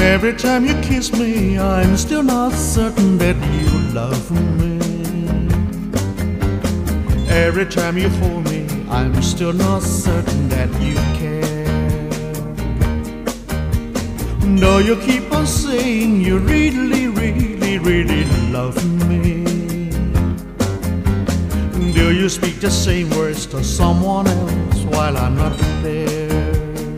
Every time you kiss me, I'm still not certain that you love me. Every time you hold me, I'm still not certain that you care. Though you keep on saying you really, really, really love me, do you speak the same words to someone else while I'm not there?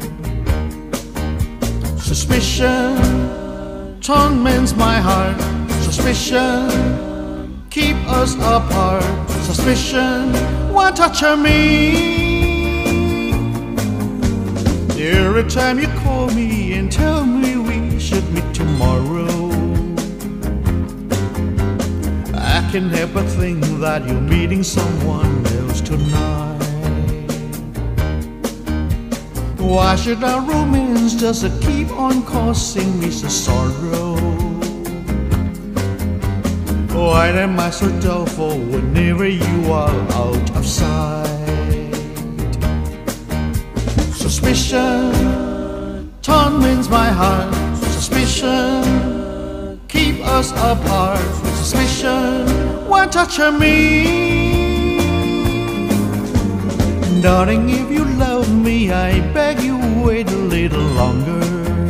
Suspicion torments my heart. Suspicion keep us apart. Suspicion won't touch me. Every time you call me and tell me we should meet tomorrow, I can't help but think that you're meeting someone else tonight. Why should our romance just keep on causing me so sorrow? Why am I so doubtful whenever you are out of sight? Suspicion torments my heart. Suspicion keep us apart. Suspicion won't touch me. Darling, if you love me, I beg you wait a little longer.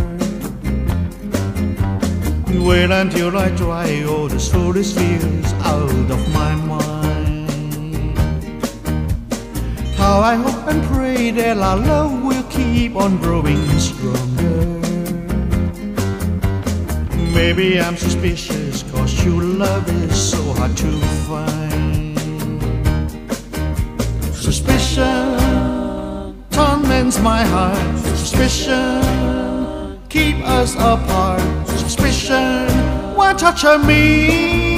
Wait until I dry all these foolish fears out of my mind. How I hope and pray that our love will keep on growing stronger. Maybe I'm suspicious, cause true love is so hard to find. Suspicion torments my heart. Suspicion keep us apart. Suspicion won't touch me.